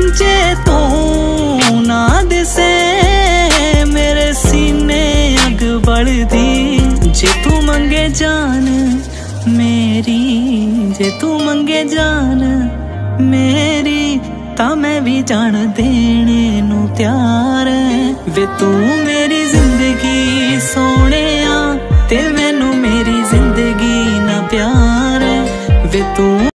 जे तू ना दिसे मेरे सीने अग बढ़दी। जे तू मंगे जान मेरी, जे तू मंगे जान मेरी, ता मैं भी जान देने नू तैयार है वे। तू मेरी जिंदगी